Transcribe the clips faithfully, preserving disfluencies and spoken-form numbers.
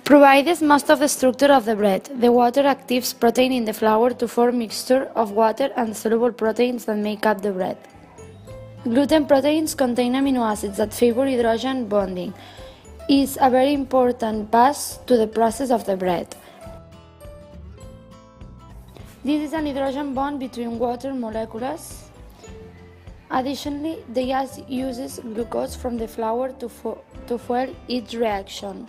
Provides most of the structure of the bread. The water actives protein in the flour to form mixture of water and soluble proteins that make up the bread. Gluten proteins contain amino acids that favor hydrogen bonding. Is a very important pass to the process of the bread. This is an hydrogen bond between water molecules. Additionally, the yeast uses glucose from the flour to, fu to fuel its reaction.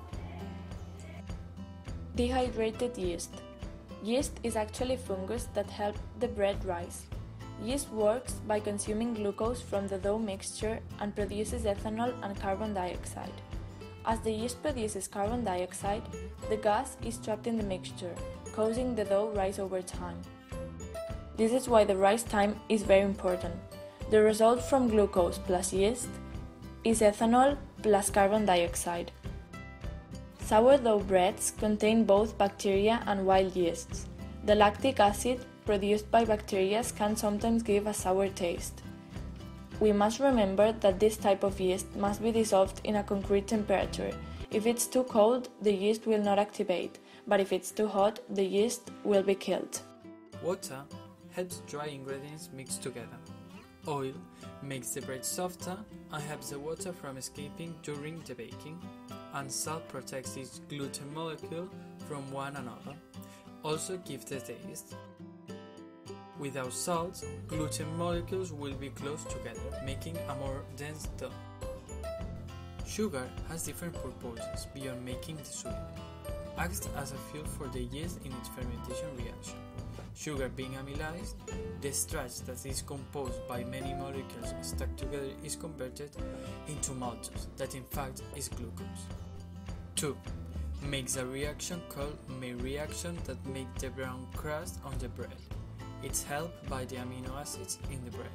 Dehydrated yeast. Yeast is actually fungus that help the bread rise. Yeast works by consuming glucose from the dough mixture and produces ethanol and carbon dioxide. As the yeast produces carbon dioxide, the gas is trapped in the mixture, causing the dough rise over time. This is why the rise time is very important. The result from glucose plus yeast is ethanol plus carbon dioxide. Sourdough breads contain both bacteria and wild yeasts. The lactic acid produced by bacteria can sometimes give a sour taste. We must remember that this type of yeast must be dissolved in a concrete temperature. If it's too cold, the yeast will not activate, but if it's too hot, the yeast will be killed. Water helps dry ingredients mix together. Oil makes the bread softer and helps the water from escaping during the baking, and salt protects each gluten molecule from one another, also gives the taste. Without salt, gluten molecules will be close together, making a more dense dough. Sugar has different purposes beyond making the sweet. Acts as a fuel for the yeast in its fermentation reaction. Sugar being amylase, the starch that is composed by many molecules stuck together is converted into maltose, that in fact is glucose. two. Makes a reaction called Maillard reaction that makes the brown crust on the bread. It's helped by the amino acids in the bread.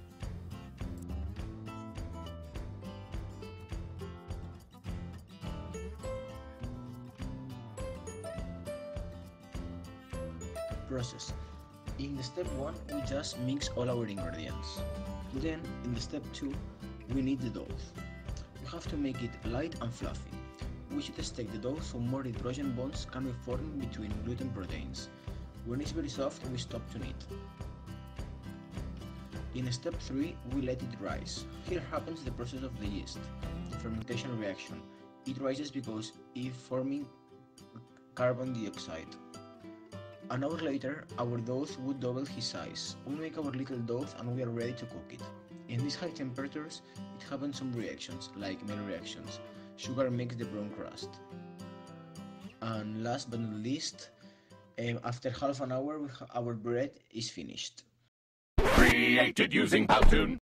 Process. In the step one, we just mix all our ingredients. Then, in the step two, we need the dough. We have to make it light and fluffy. We should stack the dough so more hydrogen bonds can be formed between gluten proteins. When it's very soft, we stop to knead. In step three, we let it rise. Here happens the process of the yeast, the fermentation reaction. It rises because it's forming carbon dioxide. An hour later, our dough would double his size. We make our little dough and we are ready to cook it. In these high temperatures, it happens some reactions, like Maillard reactions. Sugar makes the brown crust. And last but not least, um, after half an hour, our bread is finished. Created using Powtoon.